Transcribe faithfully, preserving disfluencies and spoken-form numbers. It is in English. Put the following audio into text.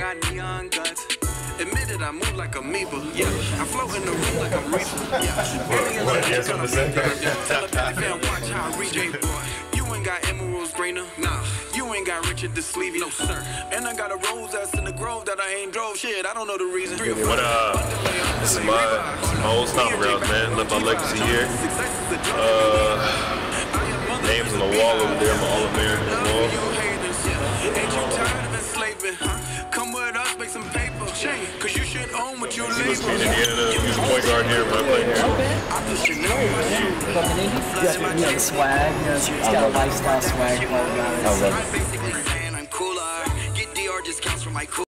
got neon guts. Admitted I move like a amoeba. Yeah, I float in the room like I'm Reaper. Yeah, What, you have something to say? Watch how I read J boy. You ain't got emeralds greener. Nah, you ain't got Richard the Sleevey. No sir. And I got a rose that's in the grove that I ain't drove. Shit, I don't know the reason. What uh, this is my, this is my old stomping grounds, man. Left my legacy here. Uh, names on the wall over there. I'm an All-American wall. Ain't you tired of enslaving? Come with us, make some paper. Cause you should own what you label. He's at the end of the use point guard here, but I play here. You know, the swag, you know, it's got a lifestyle swag. I love it. I'm cooler. Get D R discounts for my cool.